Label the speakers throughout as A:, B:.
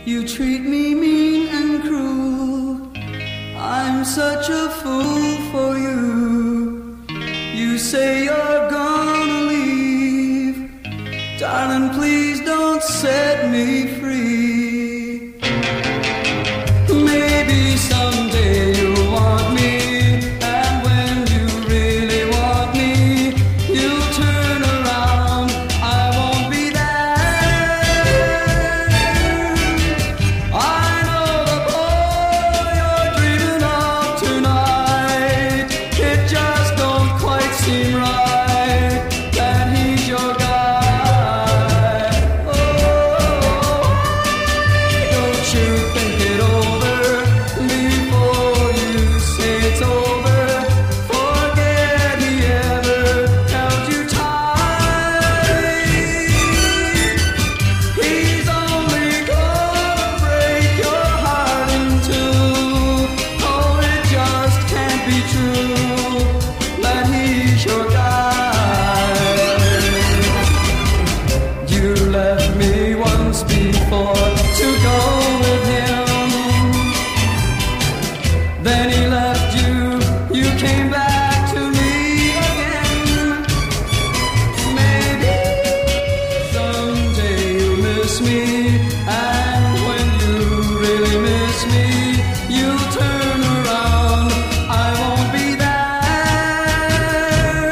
A: You treat me mean and cruel. I'm such a fool for you. You say you're gonna leave. Darling, please don't set me free. Maybe someday you'll want me, and when you really want me, you'll turn around. I won't be there. I know the boy you're dreaming of tonight. It just don't quite seem right that he's your guy. Oh, don't you think it over before you say it's over. Forget he ever held you tight. He's only gonna break your heart in two. Oh, it just can't be true that he's your guy. You left me once before to go with him. Then he left you, you came back to me again. Maybe someday you'll miss me, and when you really miss me, you'll turn around. I won't be there.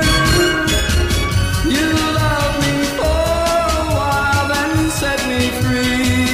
A: You loved me for a while, then set me free.